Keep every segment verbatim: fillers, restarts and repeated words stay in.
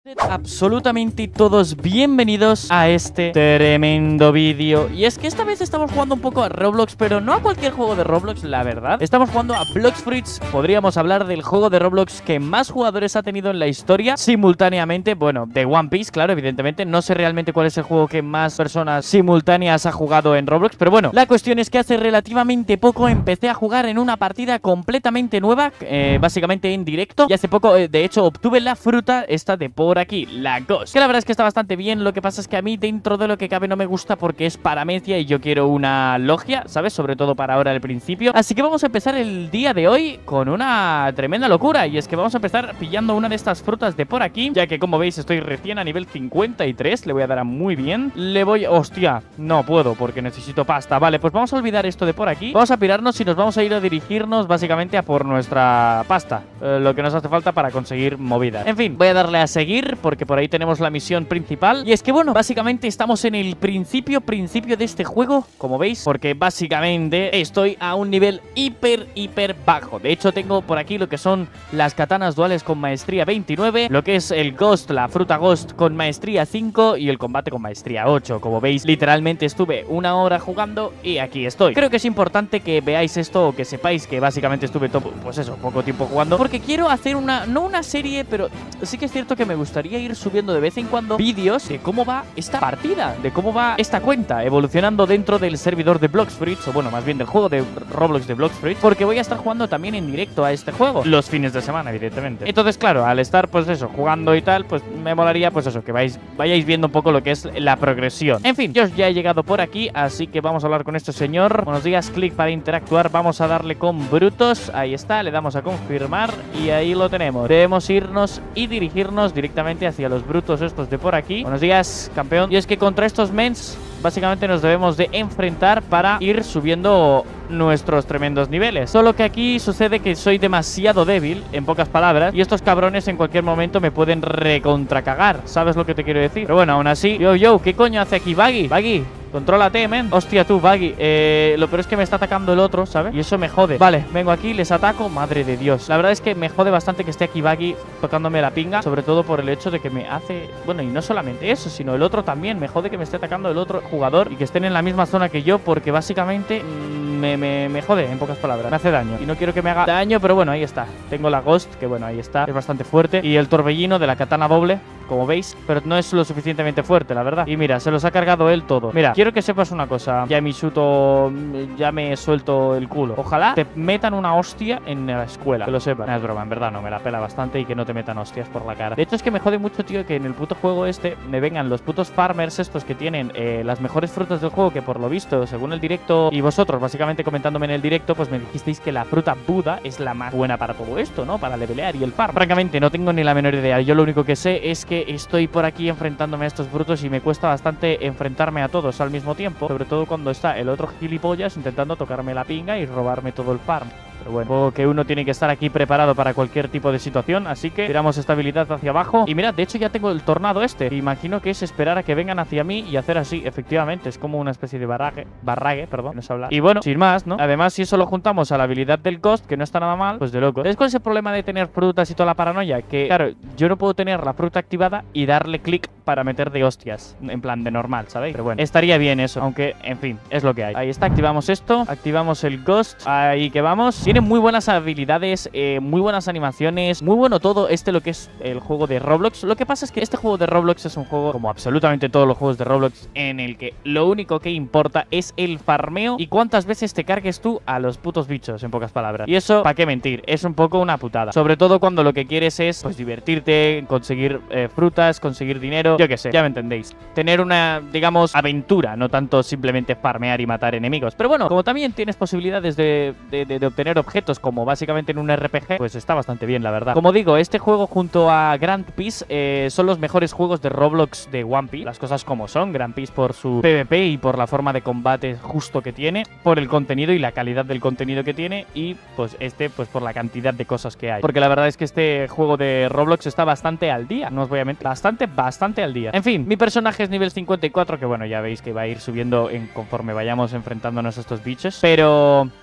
Absolutamente todos bienvenidos a este tremendo vídeo. Y es que esta vez estamos jugando un poco a Roblox, pero no a cualquier juego de Roblox, la verdad. Estamos jugando a Blox Fruits. Podríamos hablar del juego de Roblox que más jugadores ha tenido en la historia simultáneamente. Bueno, de One Piece, claro, evidentemente. No sé realmente cuál es el juego que más personas simultáneas ha jugado en Roblox, pero bueno, la cuestión es que hace relativamente poco empecé a jugar en una partida completamente nueva, eh, básicamente en directo. Y hace poco, eh, de hecho, obtuve la fruta esta de por aquí, la Ghost, que la verdad es que está bastante bien. Lo que pasa es que a mí dentro de lo que cabe no me gusta porque es paramecia y yo quiero una logia, ¿sabes? Sobre todo para ahora al principio. Así que vamos a empezar el día de hoy con una tremenda locura, y es que vamos a empezar pillando una de estas frutas de por aquí, ya que como veis estoy recién a nivel cincuenta y tres, le voy a dar a muy bien. Le voy... Hostia, no puedo porque necesito pasta. Vale, pues vamos a olvidar esto de por aquí. Vamos a pirarnos y nos vamos a ir a dirigirnos básicamente a por nuestra pasta, eh, lo que nos hace falta para conseguir movida. En fin, voy a darle a seguir porque por ahí tenemos la misión principal. Y es que bueno, básicamente estamos en el principio, principio de este juego, como veis, porque básicamente estoy a un nivel hiper, hiper bajo. De hecho tengo por aquí lo que son las katanas duales con maestría veintinueve, lo que es el Ghost, la fruta Ghost con maestría cinco y el combate con maestría ocho. Como veis, literalmente estuve una hora jugando y aquí estoy. Creo que es importante que veáis esto o que sepáis que básicamente estuve todo, pues eso, poco tiempo jugando, porque quiero hacer una, no una serie, pero sí que es cierto que me gustaría ir subiendo de vez en cuando vídeos de cómo va esta partida, de cómo va esta cuenta evolucionando dentro del servidor de Blox Fruits, o bueno, más bien del juego de Roblox de Blox Fruits, porque voy a estar jugando también en directo a este juego los fines de semana, evidentemente. Entonces, claro, al estar pues eso, jugando y tal, pues me molaría pues eso, que vais, vayáis viendo un poco lo que es la progresión. En fin, yo ya he llegado por aquí, así que vamos a hablar con este señor. Buenos días, clic para interactuar. Vamos a darle con brutos, ahí está, le damos a confirmar y ahí lo tenemos. Debemos irnos y dirigirnos directamente hacia los brutos estos de por aquí. Buenos días, campeón. Y es que contra estos mens básicamente nos debemos de enfrentar para ir subiendo nuestros tremendos niveles. Solo que aquí sucede que soy demasiado débil, en pocas palabras, y estos cabrones en cualquier momento me pueden recontracagar. ¿Sabes lo que te quiero decir? Pero bueno, aún así, yo, yo, ¿qué coño hace aquí Baggy? Baggy, contrólate, men. Hostia, tú, Baggy. Eh, lo peor es que me está atacando el otro, ¿sabes? Y eso me jode. Vale, vengo aquí, les ataco. Madre de Dios. La verdad es que me jode bastante que esté aquí Baggy tocándome la pinga. Sobre todo por el hecho de que me hace... Bueno, y no solamente eso, sino el otro también. Me jode que me esté atacando el otro jugador y que estén en la misma zona que yo, porque básicamente me, me, me jode, en pocas palabras. Me hace daño. Y no quiero que me haga daño, pero bueno, ahí está. Tengo la Ghost, que bueno, ahí está. Es bastante fuerte. Y el torbellino de la katana doble, como veis, pero no es lo suficientemente fuerte, la verdad. Y mira, se los ha cargado él todo. Mira, quiero que sepas una cosa. Ya mi chuto, ya me suelto el culo. Ojalá te metan una hostia en la escuela, que lo sepas. No, es broma, en verdad no, me la pela bastante y que no te metan hostias por la cara. De hecho es que me jode mucho, tío, que en el puto juego este me vengan los putos farmers estos que tienen eh, las mejores frutas del juego, que por lo visto, según el directo y vosotros básicamente comentándome en el directo, pues me dijisteis que la fruta Buda es la más buena para todo esto, ¿no? Para levelear y el farm. Francamente no tengo ni la menor idea. Yo lo único que sé es que estoy por aquí enfrentándome a estos brutos y me cuesta bastante enfrentarme a todos al mismo tiempo, sobre todo cuando está el otro gilipollas intentando tocarme la pinga y robarme todo el farm. Pero bueno, supongo que uno tiene que estar aquí preparado para cualquier tipo de situación, así que tiramos estabilidad hacia abajo. Y mirad, de hecho ya tengo el tornado este. Imagino que es esperar a que vengan hacia mí y hacer así. Efectivamente, es como una especie de barrague, barrague, perdón, no sé hablar. Y bueno, sin más, ¿no? Además, si eso lo juntamos a la habilidad del Ghost, que no está nada mal, pues de loco. ¿Sabes cuál es el problema de tener frutas y toda la paranoia? Que, claro, yo no puedo tener la fruta activada y darle clic para meter de hostias, en plan de normal, ¿sabéis? Pero bueno, estaría bien eso, aunque, en fin, es lo que hay. Ahí está, activamos esto, activamos el Ghost, ahí que vamos. Tiene muy buenas habilidades, eh, muy buenas animaciones, muy bueno todo este lo que es el juego de Roblox. Lo que pasa es que este juego de Roblox es un juego, como absolutamente todos los juegos de Roblox, en el que lo único que importa es el farmeo y cuántas veces te cargues tú a los putos bichos, en pocas palabras. Y eso, ¿para qué mentir? Es un poco una putada. Sobre todo cuando lo que quieres es, pues, divertirte, conseguir eh, frutas, conseguir dinero, yo qué sé, ya me entendéis. Tener una, digamos, aventura, no tanto simplemente farmear y matar enemigos. Pero bueno, como también tienes posibilidades de, de, de, de obtener objetos, como básicamente en un R P G, pues está bastante bien, la verdad. Como digo, este juego junto a Grand Peace eh, son los mejores juegos de Roblox de One Piece. Las cosas como son. Grand Peace por su PvP y por la forma de combate justo que tiene, por el contenido y la calidad del contenido que tiene, y pues este, pues por la cantidad de cosas que hay. Porque la verdad es que este juego de Roblox está bastante al día, no os voy a mentir. Bastante, bastante al día. En fin, mi personaje es nivel cincuenta y cuatro, que bueno, ya veis que va a ir subiendo en conforme vayamos enfrentándonos a estos bichos. Pero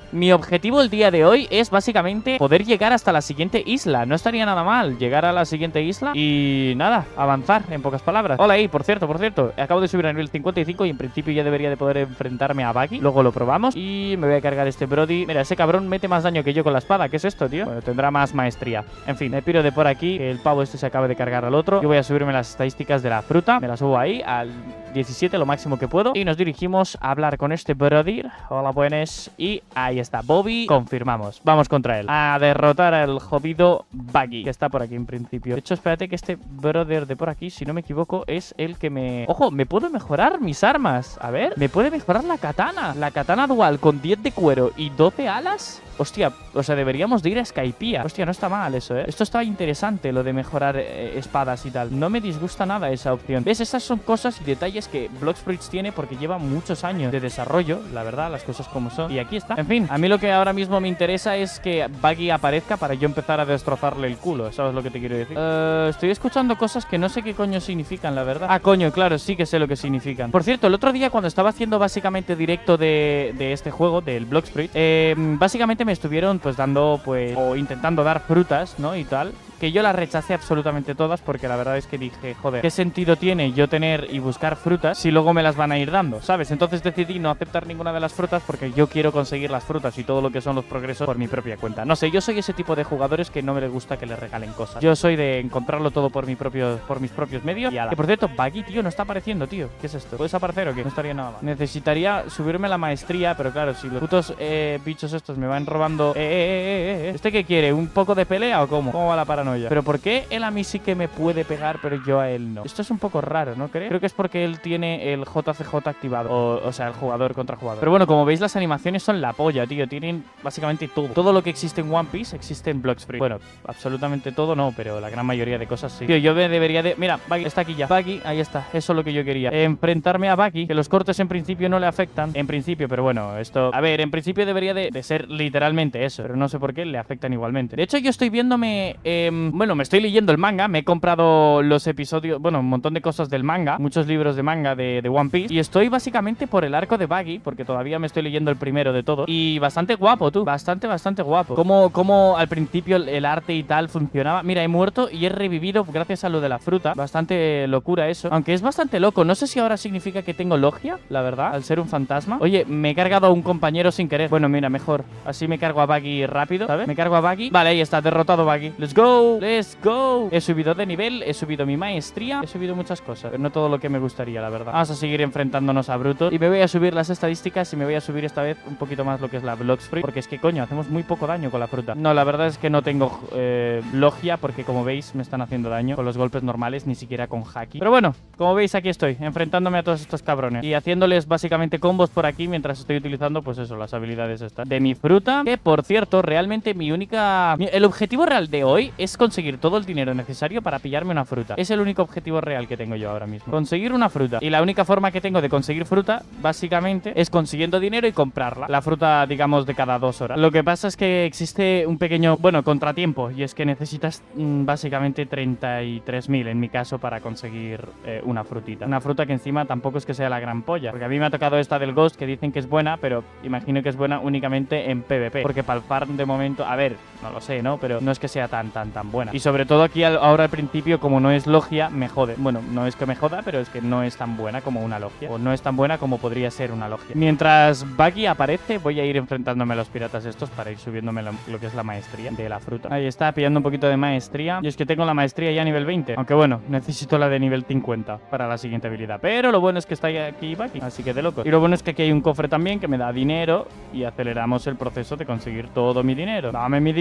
mi objetivo el día de hoy es básicamente poder llegar hasta la siguiente isla. No estaría nada mal llegar a la siguiente isla y nada, avanzar, en pocas palabras. Hola ahí, por cierto, por cierto, acabo de subir a nivel cincuenta y cinco y en principio ya debería de poder enfrentarme a Buggy. Luego lo probamos y me voy a cargar este Brody. Mira, ese cabrón mete más daño que yo con la espada. ¿Qué es esto, tío? Bueno, tendrá más maestría. En fin, me piro de por aquí, que el pavo este se acabe de cargar al otro. Yo voy a subirme las estadísticas de la fruta. Me la subo ahí al diecisiete, lo máximo que puedo. Y nos dirigimos a hablar con este Brody. Hola, buenas. Y ahí está, Bobby. Confirmamos. Vamos contra él. A derrotar al jodido Buggy, que está por aquí en principio. De hecho, espérate que este brother de por aquí, si no me equivoco, es el que me... ¡Ojo! Me puedo mejorar mis armas. A ver, me puede mejorar la katana. La katana dual con diez de cuero y doce alas. Hostia, o sea, deberíamos de ir a Skypiea. Hostia, no está mal eso, ¿eh? Esto está interesante, lo de mejorar eh, espadas y tal. No me disgusta nada esa opción. ¿Ves? Esas son cosas y detalles que Bloxfruits tiene porque lleva muchos años de desarrollo, la verdad, las cosas como son. Y aquí está. En fin, a mí lo que ahora mismo me interesa es que Buggy aparezca para yo empezar a destrozarle el culo. ¿Sabes lo que te quiero decir? Uh, estoy escuchando cosas que no sé qué coño significan, la verdad. Ah, coño, claro, sí que sé lo que significan. Por cierto, el otro día cuando estaba haciendo básicamente directo de, de este juego, del Bloxfruit, eh, básicamente me estuvieron pues dando pues o intentando dar frutas, ¿no? Y tal, que yo las rechacé absolutamente todas porque la verdad es que dije, joder, ¿qué sentido tiene yo tener y buscar frutas si luego me las van a ir dando? ¿Sabes? Entonces decidí no aceptar ninguna de las frutas porque yo quiero conseguir las frutas y todo lo que son los progresos por mi propia cuenta. No sé, yo soy ese tipo de jugadores que no me les gusta que les regalen cosas. Yo soy de encontrarlo todo por mi propio, por mis propios medios. Y ala. Que por cierto, Buggy, tío, no está apareciendo, tío. ¿Qué es esto? ¿Puedes aparecer o qué? No estaría nada mal. Necesitaría subirme la maestría, pero claro, si los putos eh, bichos estos me van robando... Eh, eh, eh, eh, ¿Este qué quiere? ¿Un poco de pelea o cómo? ¿Cómo va la paranoia? ¿Pero por qué él a mí sí que me puede pegar, pero yo a él no? Esto es un poco raro, ¿no crees? Creo que es porque él tiene el J C J activado. O, o sea, el jugador contra jugador. Pero bueno, como veis, las animaciones son la polla, tío. Tienen básicamente todo. Todo lo que existe en One Piece existe en Bloxfruit. Bueno, absolutamente todo no, pero la gran mayoría de cosas sí. Tío, yo me debería de... Mira, Buggy está aquí ya. Buggy, ahí está. Eso es lo que yo quería. Enfrentarme a Buggy, que los cortes en principio no le afectan. En principio, pero bueno, esto... A ver, en principio debería de, de ser literalmente eso. Pero no sé por qué le afectan igualmente. De hecho, yo estoy viéndome... Eh, bueno, me estoy leyendo el manga. Me he comprado los episodios... Bueno, un montón de cosas del manga. Muchos libros de manga de, de One Piece. Y estoy básicamente por el arco de Buggy, porque todavía me estoy leyendo el primero de todo. Y bastante guapo, tú. Bastante, bastante guapo. Como, como al principio el, el arte y tal funcionaba. Mira, he muerto y he revivido gracias a lo de la fruta. Bastante locura eso. Aunque es bastante loco. No sé si ahora significa que tengo logia, la verdad, al ser un fantasma. Oye, me he cargado a un compañero sin querer. Bueno, mira, mejor. Así me cargo a Buggy rápido, ¿sabes? Me cargo a Buggy. Vale, ahí está, derrotado Buggy. Let's go, let's go. He subido de nivel, he subido mi maestría, he subido muchas cosas, pero no todo lo que me gustaría, la verdad. Vamos a seguir enfrentándonos a brutos. Y me voy a subir las estadísticas y me voy a subir esta vez un poquito más lo que es la Bloxfruit, porque es que, coño, hacemos muy poco daño con la fruta. No, la verdad es que no tengo eh, logia, porque como veis me están haciendo daño con los golpes normales, ni siquiera con haki. Pero bueno, como veis aquí estoy, enfrentándome a todos estos cabrones y haciéndoles básicamente combos por aquí mientras estoy utilizando, pues eso, las habilidades estas de mi fruta. Que, por cierto, realmente mi única... El objetivo real de hoy es conseguir todo el dinero necesario para pillarme una fruta. Es el único objetivo real que tengo yo ahora mismo. Conseguir una fruta. Y la única forma que tengo de conseguir fruta, básicamente, es consiguiendo dinero y comprarla. La fruta, digamos, de cada dos horas. Lo que pasa es que existe un pequeño, bueno, contratiempo. Y es que necesitas mmm, básicamente treinta y tres mil en mi caso para conseguir eh, una frutita. Una fruta que encima tampoco es que sea la gran polla. Porque a mí me ha tocado esta del Ghost que dicen que es buena, pero imagino que es buena únicamente en PvP. Porque para el farm de momento, a ver, no lo sé, ¿no? Pero no es que sea tan, tan, tan buena. Y sobre todo aquí al, ahora al principio, como no es logia, me jode. Bueno, no es que me joda, pero es que no es tan buena como una logia. O no es tan buena como podría ser una logia. Mientras Buggy aparece, voy a ir enfrentándome a los piratas estos para ir subiéndome lo, lo que es la maestría de la fruta. Ahí está, pillando un poquito de maestría. Y es que tengo la maestría ya a nivel veinte. Aunque bueno, necesito la de nivel cincuenta para la siguiente habilidad. Pero lo bueno es que está aquí Buggy, así que de locos. Y lo bueno es que aquí hay un cofre también que me da dinero y aceleramos el proceso de conseguir todo mi dinero. ¡Dame mi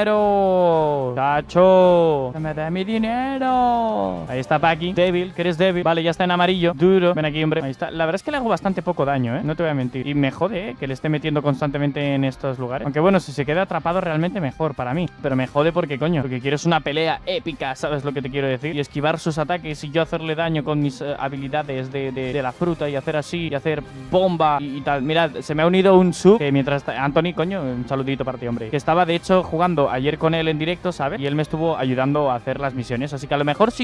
dinero! ¡Chacho! ¡Que me dé mi dinero! Ahí está Buggy. Débil, que eres débil. Vale, ya está en amarillo. Duro. Ven aquí, hombre. Ahí está. La verdad es que le hago bastante poco daño, ¿eh? No te voy a mentir. Y me jode, ¿eh? Que le esté metiendo constantemente en estos lugares. Aunque bueno, si se queda atrapado realmente mejor para mí. Pero me jode porque, coño, lo que quiero es una pelea épica, ¿sabes lo que te quiero decir? Y esquivar sus ataques y yo hacerle daño con mis uh, habilidades de, de, de la fruta y hacer así, y hacer bomba y, y tal. Mirad, se me ha unido un sub que mientras... Anthony, coño, un saludito para ti, hombre. Que estaba, de hecho, jugando ayer con él en directo, ¿sabes? Y él me estuvo ayudando a hacer las misiones. Así que a lo mejor si se ha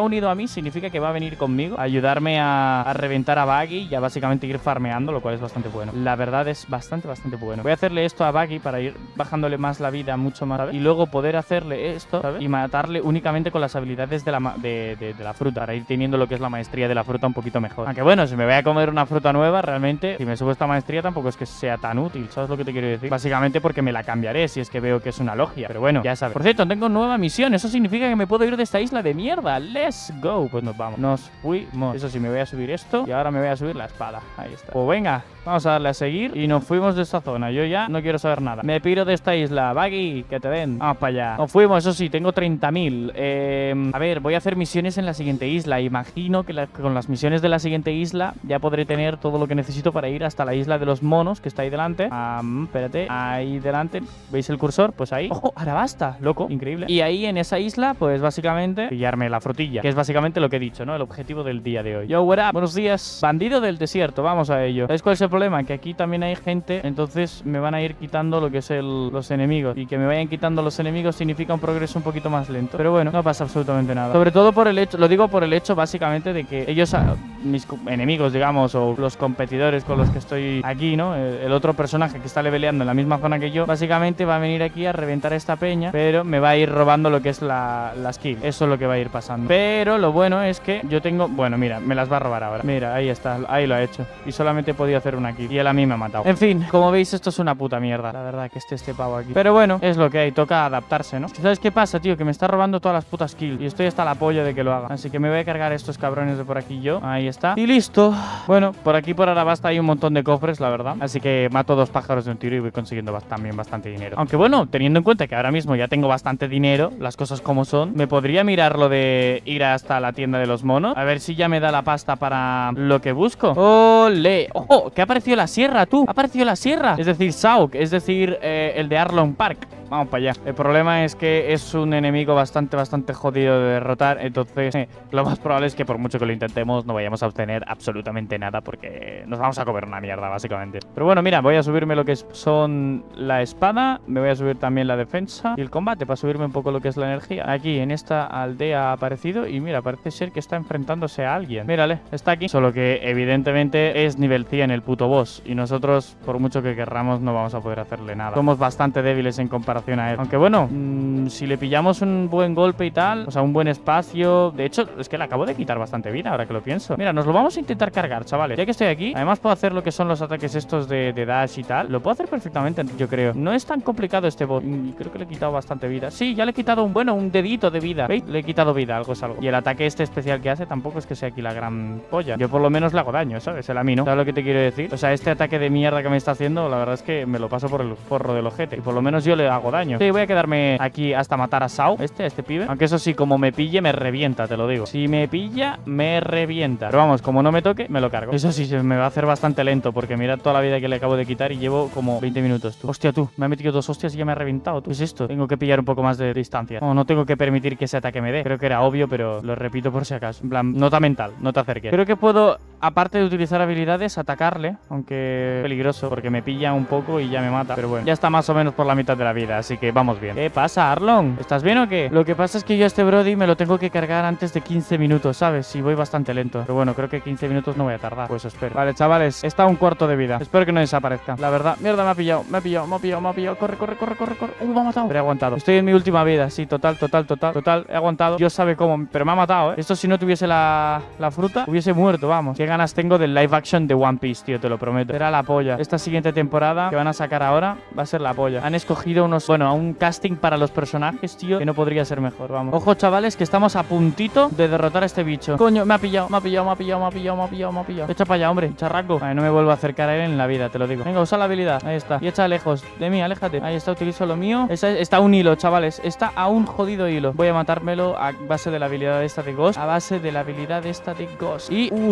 unido a mí significa que va a venir conmigo a ayudarme a, a reventar a Buggy y a básicamente ir farmeando, lo cual es bastante bueno. La verdad es bastante, bastante bueno. Voy a hacerle esto a Buggy para ir bajándole más la vida, mucho más, ¿sabes? Y luego poder hacerle esto, ¿sabes? Y matarle únicamente con las habilidades de la, de, de, de la fruta, para ir teniendo lo que es la maestría de la fruta un poquito mejor. Aunque bueno, si me voy a comer una fruta nueva, realmente, si me subo esta maestría tampoco es que sea tan útil, ¿sabes lo que te quiero decir? Básicamente porque me la cambiaré si es que veo que es una logia. Pero bueno, ya sabes. Por cierto, tengo nueva misión. Eso significa que me puedo ir de esta isla de mierda. Let's go. Pues nos vamos. Nos fuimos. Eso sí, me voy a subir esto y ahora me voy a subir la espada. Ahí está. Pues venga, vamos a darle a seguir y nos fuimos de esta zona. Yo ya no quiero saber nada. Me piro de esta isla. Buggy, que te den. Vamos para allá. Nos fuimos, eso sí, tengo treinta mil. Eh, a ver, voy a hacer misiones en la siguiente isla. Imagino que la, con las misiones de la siguiente isla ya podré tener todo lo que necesito para ir hasta la isla de los monos, que está ahí delante. Um, espérate, ahí delante. ¿Veis el cursor? Pues ahí. ¡Ojo! Arabasta, loco, increíble. Y ahí en esa isla, pues básicamente pillarme la frutilla, que es básicamente lo que he dicho, ¿no? El objetivo del día de hoy. Yo, what up? Buenos días. Bandido del desierto, vamos a ello. ¿Sabéis cuál es el problema? Que aquí también hay gente, entonces me van a ir quitando lo que es el, los enemigos. Y que me vayan quitando los enemigos significa un progreso un poquito más lento. Pero bueno, no pasa absolutamente nada. Sobre todo por el hecho, lo digo por el hecho básicamente de que ellos, mis enemigos, digamos, o los competidores con los que estoy aquí, ¿no? El, el otro personaje que está leveleando en la misma zona que yo, básicamente va a venir aquí a reventar esta peña, pero me va a ir robando lo que es la, la skill. Eso es lo que va a ir pasando. Pero lo bueno es que yo tengo... Bueno, mira, me las va a robar ahora. Mira, ahí está, ahí lo ha hecho. Y solamente he podido hacer una aquí. Y él a mí me ha matado. En fin, como veis, esto es una puta mierda. La verdad que esté este pavo aquí. Pero bueno, es lo que hay. Toca adaptarse, ¿no? ¿Sabes qué pasa, tío? Que me está robando todas las putas kills. Y estoy hasta la polla de que lo haga. Así que me voy a cargar estos cabrones de por aquí yo. Ahí está. Y listo. Bueno, por aquí por Arabasta hay un montón de cofres, la verdad. Así que mato dos pájaros de un tiro y voy consiguiendo también bastante dinero. Aunque bueno, teniendo en cuenta que ahora mismo ya tengo bastante dinero, las cosas como son, me podría mirar lo de ir hasta la tienda de los monos. A ver si ya me da la pasta para lo que busco. ¡Ole! ¡Ojo! Que ha aparecido la sierra, tú. Ha aparecido la sierra. Es decir, Sauk. Es decir, eh, el de Arlong Park. Vamos para allá. El problema es que es un enemigo bastante, bastante jodido de derrotar. Entonces, eh, lo más probable es que por mucho que lo intentemos, no vayamos a obtener absolutamente nada, porque nos vamos a comer una mierda, básicamente. Pero bueno, mira, voy a subirme lo que es, son la espada. Me voy a subir también la defensa y el combate para subirme un poco lo que es la energía. Aquí, en esta aldea ha aparecido y mira, parece ser que está enfrentándose a alguien. Mírale, está aquí. Solo que, evidentemente, es nivel cien el puto boss. Y nosotros, por mucho que querramos, no vamos a poder hacerle nada. Somos bastante débiles en comparación a él. Aunque bueno, mmm, si le pillamos un buen golpe y tal, o sea, un buen espacio. De hecho, es que le acabo de quitar bastante vida, ahora que lo pienso. Mira, nos lo vamos a intentar cargar, chavales. Ya que estoy aquí, además puedo hacer lo que son los ataques estos de, de dash y tal. Lo puedo hacer perfectamente, yo creo. No es tan complicado este boss. Y creo que le he quitado bastante vida. Sí, ya le he quitado un, bueno, un dedito de vida. ¿Veis? Le he quitado vida, algo es algo. Y el ataque este especial que hace tampoco es que sea aquí la gran polla. Yo por lo menos le hago daño, ¿sabes? El a mí no. ¿Sabes lo que te quiero decir? O sea, este ataque de mierda que me está haciendo, la verdad es que me lo paso por el forro del ojete. Y por lo menos yo le hago daño. Sí, voy a quedarme aquí hasta matar a Sao, este, a este pibe. Aunque eso sí, como me pille, me revienta, te lo digo. Si me pilla, me revienta. Pero vamos, como no me toque, me lo cargo. Eso sí, se me va a hacer bastante lento, porque mirad toda la vida que le acabo de quitar y llevo como veinte minutos. Tú. Hostia, tú, me ha metido dos hostias y ya me ha reventado. ¿Qué es esto? Tengo que pillar un poco más de distancia. No, no tengo que permitir que ese ataque me dé. Creo que era obvio, pero lo repito por si acaso. En plan, nota mental, no te acerques. Creo que puedo, aparte de utilizar habilidades, atacarle, aunque es peligroso, porque me pilla un poco y ya me mata. Pero bueno, ya está más o menos por la mitad de la vida, así que vamos bien. ¿Qué pasa, Arlong? ¿Estás bien o qué? Lo que pasa es que yo a este Brody me lo tengo que cargar antes de quince minutos, ¿sabes? Y voy bastante lento. Pero bueno, creo que quince minutos no voy a tardar. Pues espero. Vale, chavales, está a un cuarto de vida. Espero que no desaparezca. La verdad, mierda, me ha pillado, me ha pillado, me ha pillado, me ha pillado. Corre, corre, corre, corre, corre. Uh, me ha matado. Pero he aguantado. Estoy en mi última vida, sí, total, total, total. Total, he aguantado. Dios sabe cómo, pero me ha matado, ¿eh? Esto si no tuviese la, la fruta, hubiese muerto, vamos. Qué ganas tengo del live action de One Piece, tío, te lo prometo. Era la polla. Esta siguiente temporada que van a sacar ahora va a ser la polla. Han escogido unos, bueno, un casting para los personajes, tío, que no podría ser mejor, vamos. Ojo, chavales, que estamos a puntito de derrotar a este bicho. Coño, me ha pillado, me ha pillado, me ha pillado, me ha pillado, me ha pillado, me ha pillado. Echa para allá, hombre, charraco. Vale, no me vuelvo a acercar a él en la vida, te lo digo. Venga, usa la habilidad. Ahí está. Y echa lejos de mí, aléjate. Ahí está, utilizo lo mío. Esa, está a un hilo, chavales. Está a un jodido hilo. Voy a matármelo a base de la habilidad esta de Ghost. A base de la habilidad esta de Ghost. Y, uy, ha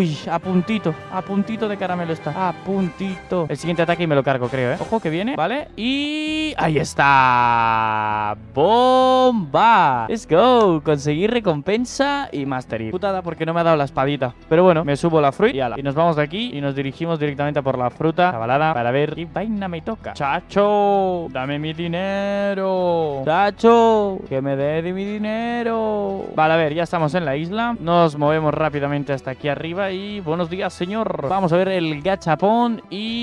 puntito, a puntito de caramelo está. A puntito. El siguiente ataque y me lo cargo, creo, ¿eh? Ojo que viene, ¿vale? Y... ahí está. ¡Bomba! Let's go. Conseguir recompensa y mastery. Putada porque no me ha dado la espadita. Pero bueno, me subo la fruit y ala. Y nos vamos de aquí y nos dirigimos directamente a por la fruta chavalada para ver qué vaina me toca. ¡Chacho! ¡Dame mi dinero! ¡Chacho! ¡Que me dé de mi dinero! Vale, a ver, ya estamos en la isla. Nos movemos rápidamente hasta aquí arriba y... buenos días, señor. Vamos a ver el gachapón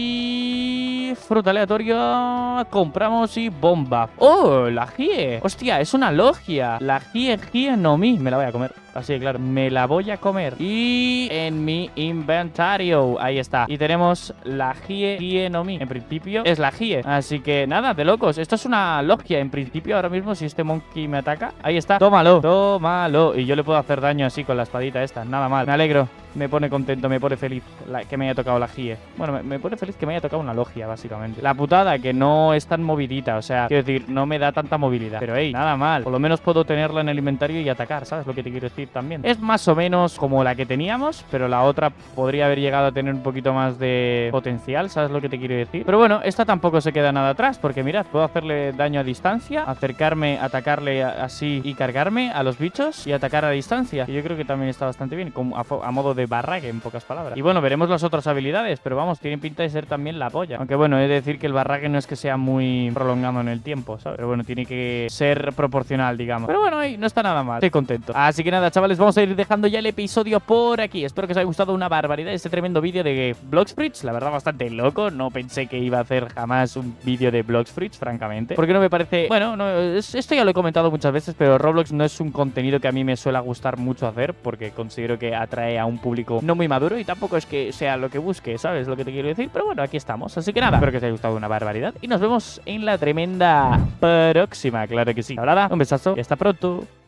y... fruta aleatoria. Compramos y bomba. ¡Oh! La Hie. Hostia, es una logia. La Hie Hie no Mi. Me la voy a comer. Así de claro. Me la voy a comer. Y en mi inventario. Ahí está. Y tenemos la Hie Hie no Mi. En principio es la Hie. Así que nada, de locos. Esto es una logia. En principio ahora mismo si este monkey me ataca. Ahí está. Tómalo. Tómalo. Y yo le puedo hacer daño así con la espadita esta. Nada mal. Me alegro. Me pone contento, me pone feliz la, que me haya tocado la Hie. Bueno, me, me pone feliz que me haya tocado una logia, básicamente. La putada, que no es tan movidita. O sea, quiero decir, no me da tanta movilidad. Pero hey, nada mal. Por lo menos puedo tenerla en el inventario y atacar, ¿sabes lo que te quiero decir también? Es más o menos como la que teníamos, pero la otra podría haber llegado a tener un poquito más de potencial, ¿sabes lo que te quiero decir? Pero bueno, esta tampoco se queda nada atrás, porque mirad, puedo hacerle daño a distancia, acercarme, atacarle así y cargarme a los bichos y atacar a distancia. Y yo creo que también está bastante bien, como a, a modo de barrague, en pocas palabras. Y bueno, veremos las otras habilidades, pero vamos, tiene pinta de ser también la polla. Aunque bueno, he de decir que el barrague no es que sea muy prolongado en el tiempo, ¿sabes? Pero bueno, tiene que ser proporcional, digamos. Pero bueno, ahí no está nada mal. Estoy contento. Así que nada, chavales, vamos a ir dejando ya el episodio por aquí. Espero que os haya gustado una barbaridad este tremendo vídeo de Bloxfruits. La verdad, bastante loco. No pensé que iba a hacer jamás un vídeo de Bloxfruits, francamente. Porque no me parece... Bueno, no, esto ya lo he comentado muchas veces, pero Roblox no es un contenido que a mí me suele gustar mucho hacer, porque considero que atrae a un público no muy maduro y tampoco es que sea lo que busque, ¿sabes lo que te quiero decir? Pero bueno, aquí estamos. Así que nada, espero que os haya gustado una barbaridad y nos vemos en la tremenda próxima, claro que sí. Ahora, un besazo y hasta pronto.